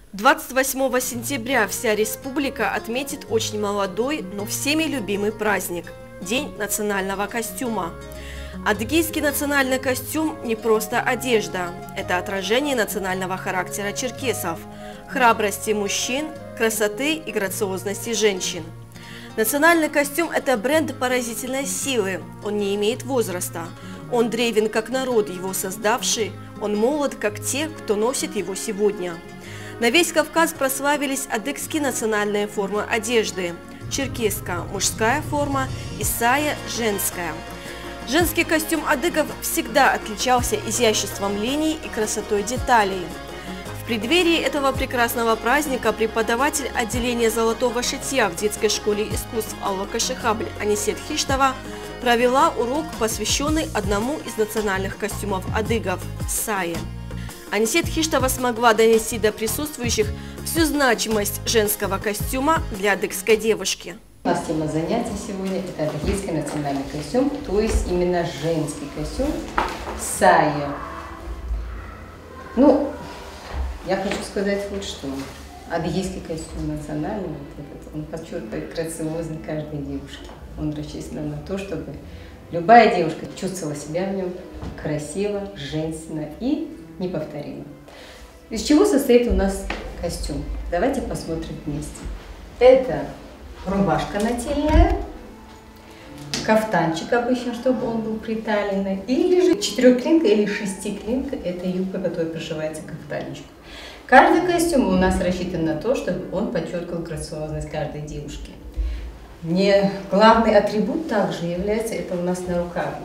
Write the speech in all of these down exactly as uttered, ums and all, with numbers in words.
двадцать восьмого сентября вся республика отметит очень молодой, но всеми любимый праздник – День национального костюма. Адыгейский национальный костюм не просто одежда, это отражение национального характера черкесов, храбрости мужчин, красоты и грациозности женщин. Национальный костюм – это бренд поразительной силы, он не имеет возраста, он древен как народ, его создавший, он молод как те, кто носит его сегодня. На весь Кавказ прославились адыгские национальные формы одежды – черкесская – мужская форма и сая – женская. Женский костюм адыгов всегда отличался изяществом линий и красотой деталей. В преддверии этого прекрасного праздника преподаватель отделения золотого шитья в детской школе искусств Алла Кашихабль Анисет Хиштова провела урок, посвященный одному из национальных костюмов адыгов – сае. Анисет Хиштова смогла донести до присутствующих всю значимость женского костюма для адыгской девушки. У нас тема занятия сегодня – это адыгейский национальный костюм, то есть именно женский костюм сая. Ну, я хочу сказать вот что. Адыгейский костюм национальный, вот этот, он подчеркивает грациозность каждой девушки. Он рассчитан на то, чтобы любая девушка чувствовала себя в нем красиво, женственно и неповторимо. Из чего состоит у нас костюм? Давайте посмотрим вместе. Это рубашка нательная, кафтанчик обычно, чтобы он был приталенный, или же четырехклинка или шестиклинка, это юбка, которая пришивается к кафтанчику. Каждый костюм у нас рассчитан на то, чтобы он подчеркивал грациозность каждой девушки. Не главный атрибут также является это у нас нарукавники.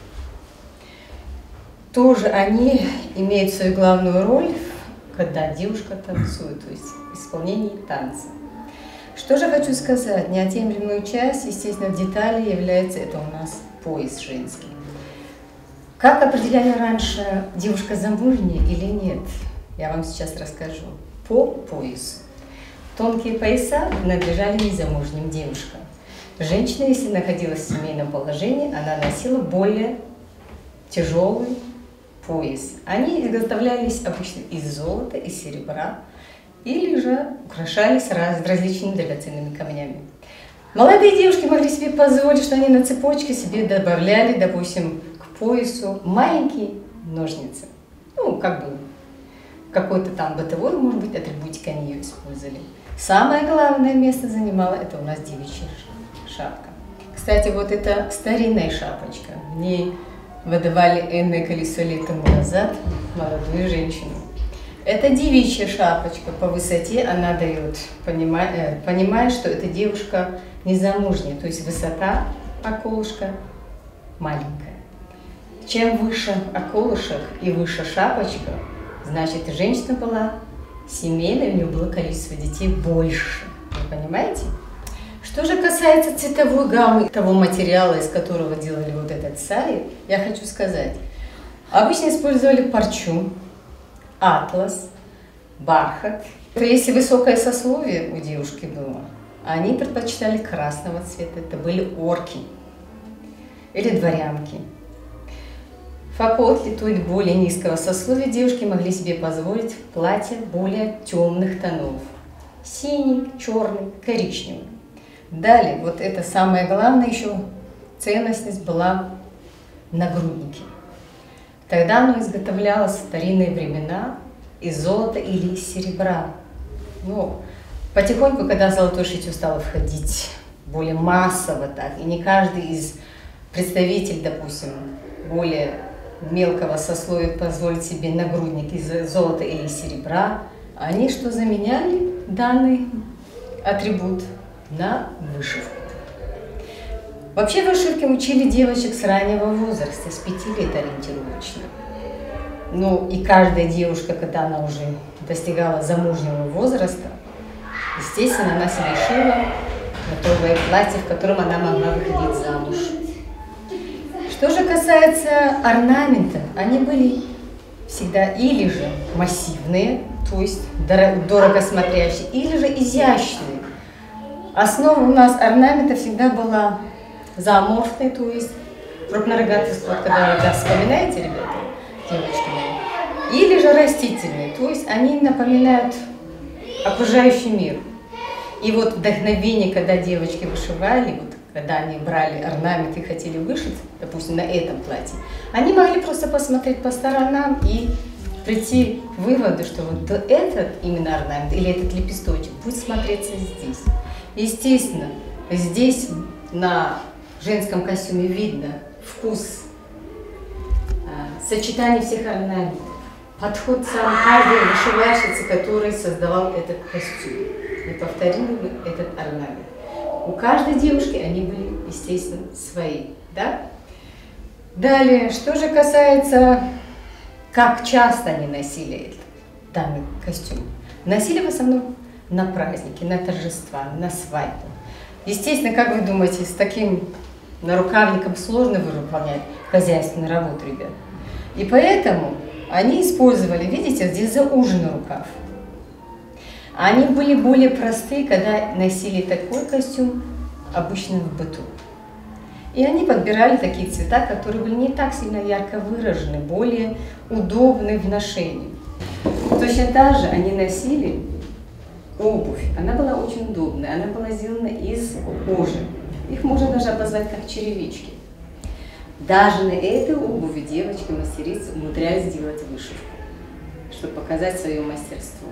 Тоже они имеют свою главную роль, когда девушка танцует, то есть в исполнении танца. Что же хочу сказать, неотъемлемую часть, естественно, в детали является это у нас пояс женский. Как определяли раньше, девушка замужняя или нет, я вам сейчас расскажу. По поясу. Тонкие пояса принадлежали незамужним девушкам. Женщина, если находилась в семейном положении, она носила более тяжелый пояс. Они изготовлялись обычно из золота, из серебра, или же украшались раз, различными драгоценными камнями. Молодые девушки могли себе позволить, что они на цепочке себе добавляли, допустим, к поясу маленькие ножницы. Ну, как бы какой-то там бытовой, может быть, атрибутик они ее использовали. Самое главное место занимала это у нас девичья шапка. Кстати, вот эта старинная шапочка, в ней выдавали энное колесо лет тому назад молодую женщину. Это девичья шапочка, по высоте она дает, понимая, понимая, что эта девушка незамужняя, то есть высота околышка маленькая. Чем выше околышек и выше шапочка, значит, женщина была семейной, у нее было количество детей больше. Вы понимаете? Что же касается цветовой гаммы, того материала, из которого делали вот этот саи, я хочу сказать, обычно использовали парчу, атлас, бархат. Если высокое сословие у девушки было, они предпочитали красного цвета, это были орки или дворянки. Факотли, то есть более низкого сословия, девушки могли себе позволить платье более темных тонов. Синий, черный, коричневый. Далее, вот это самое главное еще, ценность была нагрудники. Тогда оно изготовлялось в старинные времена из золота или из серебра. Но потихоньку, когда золотое шитье стало входить более массово, так, и не каждый из представителей, допустим, более мелкого сословия позволить себе нагрудник из золота или из серебра, они что заменяли данный атрибут на вышивку. Вообще вышивки учили девочек с раннего возраста, с пяти лет ориентировочно. Ну и каждая девушка, когда она уже достигала замужнего возраста, естественно, она себе шила готовое платье, в котором она могла выходить замуж. Что же касается орнамента, они были всегда или же массивные, то есть дорого смотрящие, или же изящные. Основа у нас орнамента всегда была зооморфной, то есть крупнорогатый склад, когда вы да, вспоминаете, ребята, девочки мои, или же растительные, то есть они напоминают окружающий мир. И вот вдохновение, когда девочки вышивали, вот, когда они брали орнамент и хотели вышить, допустим, на этом платье, они могли просто посмотреть по сторонам и прийти к выводу, что вот этот именно орнамент или этот лепесточек будет смотреться здесь. Естественно, здесь на женском костюме видно вкус, сочетание всех орнаментов, подход сам каждой вышивальщицы, который создавал этот костюм и повторил бы этот орнамент. У каждой девушки они были, естественно, свои. Да? Далее, что же касается, как часто они носили этот данный костюм. Носили в основном на праздники, на торжества, на свадьбу. Естественно, как вы думаете, с таким нарукавником сложно выполнять хозяйственную работу, ребят? И поэтому они использовали, видите, здесь зауженный рукав. Они были более простые, когда носили такой костюм обычно в быту. И они подбирали такие цвета, которые были не так сильно ярко выражены, более удобны в ношении. Точно так же они носили обувь. Она была очень удобная, она была сделана из кожи. Их можно даже обозвать как черевички. Даже на этой обуви девочки-мастерицы умудрялись сделать вышивку, чтобы показать свое мастерство.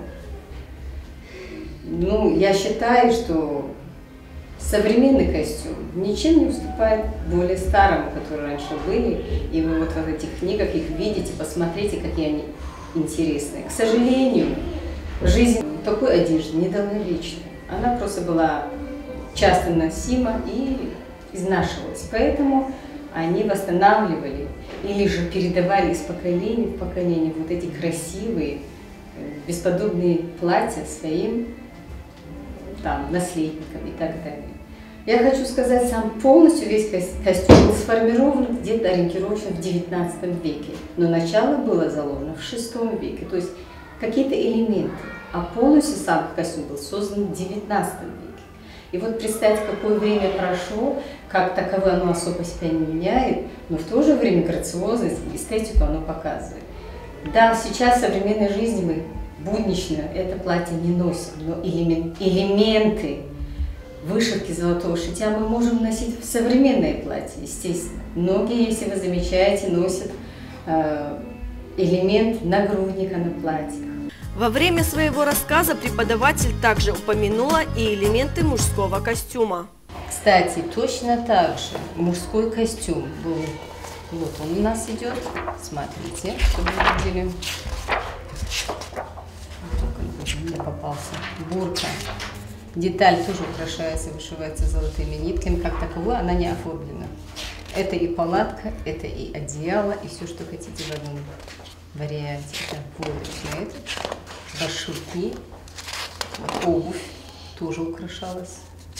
Ну, я считаю, что современный костюм ничем не уступает более старому, которые раньше были. И вы вот в этих книгах их видите, посмотрите, какие они интересные. К сожалению, жизнь такой одежды не дала вечной. Она просто была часто носима и изнашивалась. Поэтому они восстанавливали или же передавали из поколения в поколение вот эти красивые, бесподобные платья своим там, наследникам и так далее. Я хочу сказать, сам полностью весь костюм был сформирован где-то ориентировочно в девятнадцатом веке, но начало было заложено в шестом веке, то есть какие-то элементы, а полностью сам костюм был создан в девятнадцатом веке. И вот представьте, какое время прошло, как таковое оно особо себя не меняет, но в то же время грациозность и эстетику оно показывает. Да, сейчас в современной жизни мы буднично это платье не носим, но элементы вышивки золотого шитья мы можем носить в современное платье, естественно. Многие, если вы замечаете, носят э, элемент нагрудника на платьях. Во время своего рассказа преподаватель также упомянула и элементы мужского костюма. Кстати, точно так же мужской костюм был. Вот он у нас идет. Смотрите, чтобы вы видели. Мне попался. Бурка. Деталь тоже украшается, вышивается золотыми нитками. Как таковой она не оформлена. Это и палатка, это и одеяло, и все, что хотите в одном варианте. Это войлочный этот. Башмаки, обувь тоже украшалась.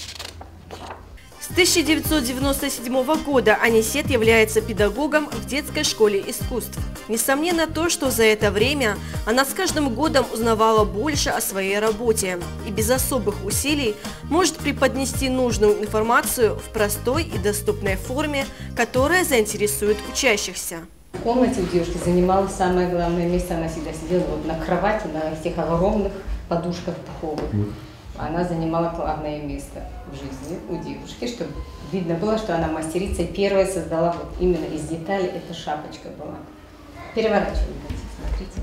С тысяча девятьсот девяносто седьмого года Анисет является педагогом в детской школе искусств. Несомненно то, что за это время она с каждым годом узнавала больше о своей работе и без особых усилий может преподнести нужную информацию в простой и доступной форме, которая заинтересует учащихся. В комнате у девушки занимала самое главное место, она всегда сидела вот на кровати, на этих огромных подушках пуховых. Она занимала главное место в жизни у девушки, чтобы видно было, что она мастерица и первая создала вот именно из деталей, эта шапочка была. Переворачиваем, смотрите.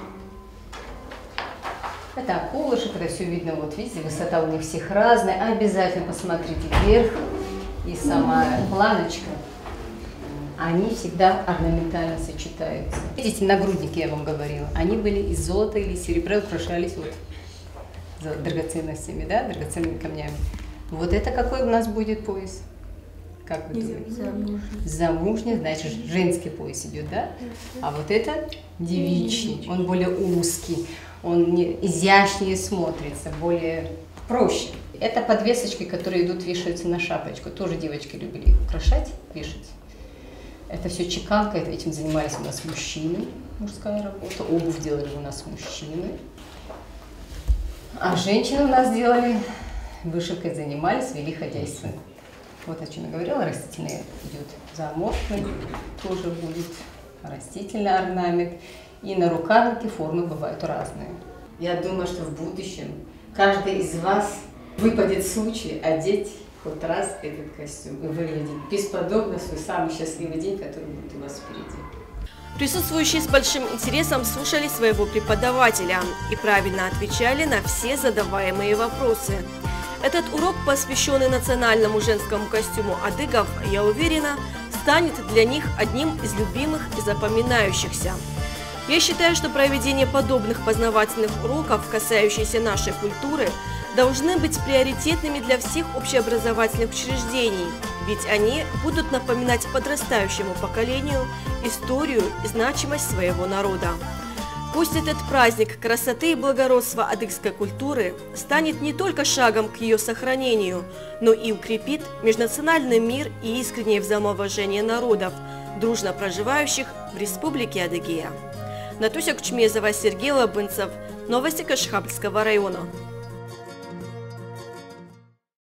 Это околышек, это все видно, вот видите, высота у них всех разная. Обязательно посмотрите вверх и сама планочка. Они всегда орнаментально сочетаются. Видите, нагрудники, я вам говорила, они были из золота или серебра, украшались вот драгоценностями, да, драгоценными камнями. Вот это какой у нас будет пояс? Как вы думаете? Замужний. Замужний, значит, женский пояс идет, да? А вот это девичий, он более узкий, он не, изящнее смотрится, более проще. Это подвесочки, которые идут, вешаются на шапочку. Тоже девочки любили украшать, вешать. Это все чеканка, этим занимались у нас мужчины, мужская работа. Обувь делали у нас мужчины. А женщины у нас делали, вышивкой занимались, вели хозяйство. Вот о чем я говорила, растительный идет заморский, тоже будет растительный орнамент. И на рукавнике формы бывают разные. Я думаю, что в будущем каждый из вас выпадет случай одеть хоть раз этот костюм и выглядеть бесподобно в свой самый счастливый день, который будет у вас впереди. Присутствующие с большим интересом слушали своего преподавателя и правильно отвечали на все задаваемые вопросы. Этот урок, посвященный национальному женскому костюму адыгов, я уверена, станет для них одним из любимых и запоминающихся. Я считаю, что проведение подобных познавательных уроков, касающихся нашей культуры, должны быть приоритетными для всех общеобразовательных учреждений, ведь они будут напоминать подрастающему поколению историю и значимость своего народа. Пусть этот праздник красоты и благородства адыгской культуры станет не только шагом к ее сохранению, но и укрепит межнациональный мир и искреннее взаимоуважение народов, дружно проживающих в Республике Адыгея. Натуся Кучмезова, Сергей Лабынцев. Новости Кашхабльского района.